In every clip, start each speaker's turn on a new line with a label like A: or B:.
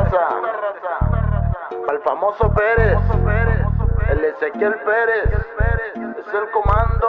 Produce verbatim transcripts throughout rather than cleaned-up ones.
A: Pa'l famoso Pérez, el Ezequiel Pérez, es el comando.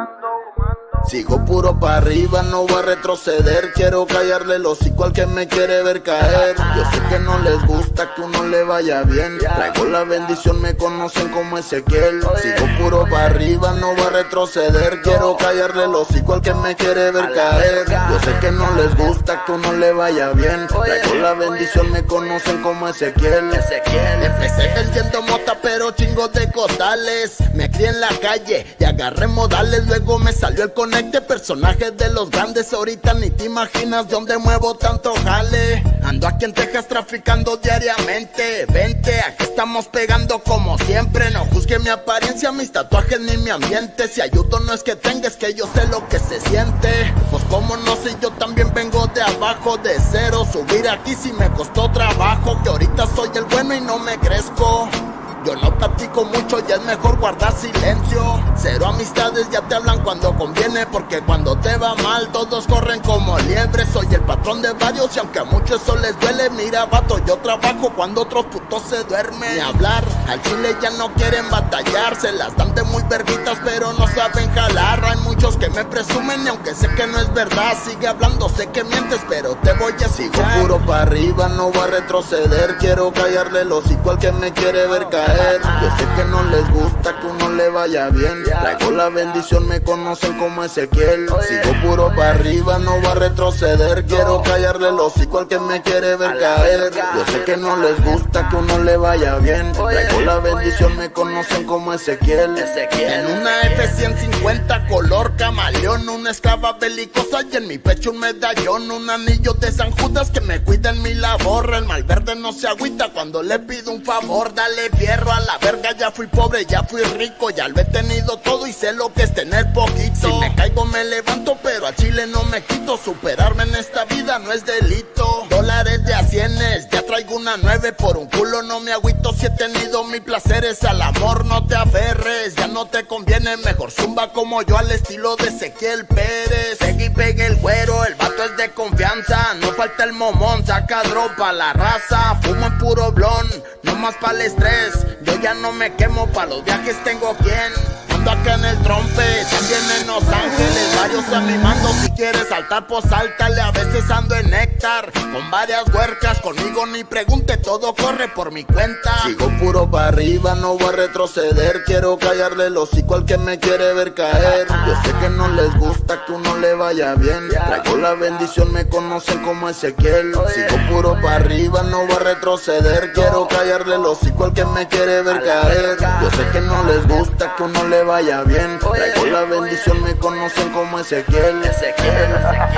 B: Sigo puro pa' arriba, no voy a retroceder. Quiero callarle el hocico al que me quiere ver caer. Yo sé que no les gusta que uno le vaya bien. Traigo la bendición, me conocen como Ezequiel. Sigo puro pa' arriba, no voy a retroceder. Quiero callarle el hocico al que me quiere ver caer. Yo sé que no les gusta que uno le vaya bien. Traigo la bendición, me conocen como Ezequiel. Empecé vendiendo mota pero chingo de costales. Me crié en la calle y agarré modales. Luego me salió el conecte, personajes de los grandes. Ahorita ni te imaginas dónde muevo tanto jale. Ando aquí en Texas traficando diariamente. Vente, aquí estamos pegando como siempre. No juzgue mi apariencia, mis tatuajes ni mi ambiente. Si ayudo no es que tenga, es que yo sé lo que se siente. Pues como no sé, yo también vengo de abajo, de cero. Subir aquí sí me costó trabajo. Que ahorita soy el bueno y no me crezco. Yo no platico mucho y es mejor guardar silencio. Cero amistades, ya te hablan cuando conviene. Porque cuando te va mal todos corren como liebres. Soy el patrón de varios y aunque a muchos eso les duele. Mira vato, yo trabajo cuando otros putos se duermen. Ni hablar, al chile ya no quieren batallar. Se las dan de muy verguitas pero no saben jalar. Hay muchos que me presumen y aunque sé que no es verdad. Sigue hablando, sé que mientes pero te voy a seguir. Sigo puro pa' arriba, no voy a retroceder. Quiero callarle el hocico al que me quiere ver caer. Yo sé que no les gusta que uno le vaya bien. Traigo la bendición, me conocen como Ezequiel. Sigo puro pa' arriba, no voy a retroceder. Quiero callarle el hocico al que me quiere ver caer. Yo sé que no les gusta que uno le vaya bien. Traigo la bendición, me conocen como Ezequiel. En una F ciento cincuenta color camaleón, una esclava belicosa y en mi pecho un medallón. Un anillo de San Judas que me cuida en mi labor. El malverde no se agüita cuando le pido un favor. Dale fierro a la verga, ya fui pobre, ya fui rico. Ya lo he tenido todo y sé lo que es tener poquito. Si me caigo me levanto pero a chile no me quito. Superarme en esta vida no es delito. Dólares de a cienes, ya traigo una nueve. Por un culo no me agüito si he tenido mis placeres. Al amor no te aferres, ya no te conviene. Mejor zumba como yo al estilo de Ezequiel Pérez. Pegue y pegue el güero, el vato es de confianza. No falta el momón, saca dropa la raza. Fumo en puro blon, no más pa'l estrés. Yo ya no me quemo, pa' los viajes tengo quien. Ando acá en el trompe, también en Los Ángeles. Varios a mi mando, si quieres saltar pues sáltale. A veces ando en néctar, con varias huercas. Conmigo ni pregunte, todo corre por mi cuenta. Sigo puro pa' arriba, no voy a retroceder. Quiero callarle el hocico al que me quiere ver caer. Yo sé que no les gusta que uno le vaya bien. Traigo la bendición, me conocen como Ezequiel. Sigo puro pa' arriba, no voy a retroceder. Quiero callarle el hocico al que me quiere ver caer. Yo sé que no les gusta que uno le vaya bien. Traigo la bendición, me conocen como Ezequiel. Ezequiel.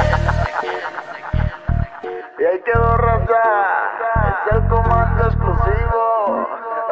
A: Y ahí quedó raza, es el comando exclusivo.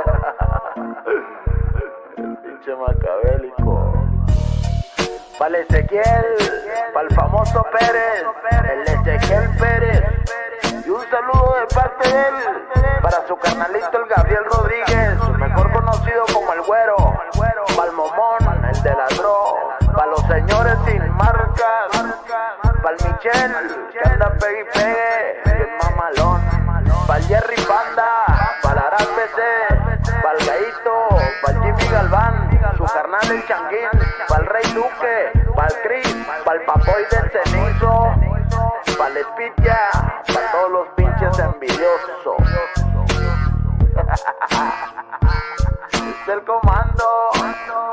A: El pinche macabélico. Pa'l Ezequiel, pa'l famoso Pérez, el Ezequiel Pérez. Y un saludo de parte de él para su carnalito el Gabriel Rodríguez, mejor conocido como el Güero. Pa'l Momón, el de la Dro. Pa' los señores sin marcas. Pa'l Michel, que anda pegue y pegue, bien mamalón. Pa'l Jerry Panda, pa'l Arad P C, pa'l Gaito, pa'l Jimmy Galván, su carnal el Changuín, pa'l Rey Duque, pa'l Chris, pa'l Papoy del Cenizo, pa'l Espitia, pa' todos los pinches envidiosos. Es el comando.